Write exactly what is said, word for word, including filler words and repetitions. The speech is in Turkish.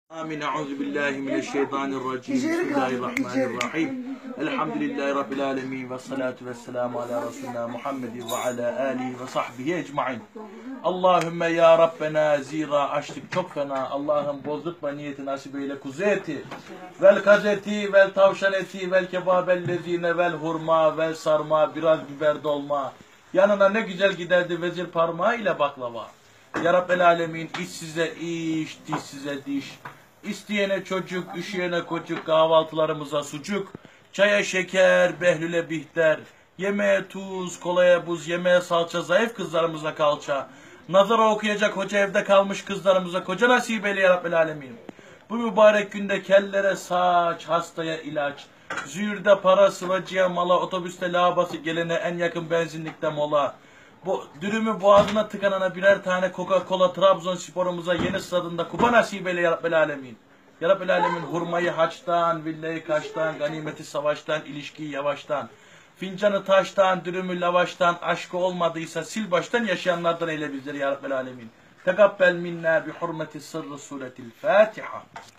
Amin. Euzu billahi mineşşeytanirracim. Bismillahirrahmanirrahim. Elhamdülillahi rabbil alamin ve salatu vesselamu ala resulina Muhammedin ve ala alihi ve sahbihi ecmaîn. Allahümme ya Rabbena zira açtık çok fena. Allah'ım bozdurtma niyeti nasip eyle kuzu eti. Vel kazeti vel tavşan eti vel kebabellezine vel hurma vel sarma biraz biber dolma. Yanına ne güzel giderdi vezir parmağı ile baklava. Ya Rabbel alemin işsize iş, dişsize diş. İsteyene çocuk, üşüyene kocuk, kahvaltılarımıza sucuk. Çaya şeker, behlüle bihter. Yemeğe tuz, kolaya buz, yemeğe salça, zayıf kızlarımıza kalça. Nazara okuyacak hoca evde kalmış kızlarımıza koca nasip eyle ya Rabbel alemin. Bu mübarek günde kellere saç, hastaya ilaç. Züğürde para, sıvacıya mala, otobüste lavabası gelene en yakın benzinlikte mola. Bu dürümü boğazına tıkanana birer tane Coca-Cola Trabzonspor'umuza yeni stadında kupa nasip eyle ya Rabbel alemin. Ya Rabbel alemin hurmayı haçtan, villayı kaçtan, ganimeti savaştan, ilişkiyi yavaştan. Fincanı taştan, dürümü lavaştan, aşkı olmadıysa sil baştan yaşayanlardan eyle bizleri ya Rabbel alemin. Tegabbel minna bi hurmeti sırrı suretil Fatiha.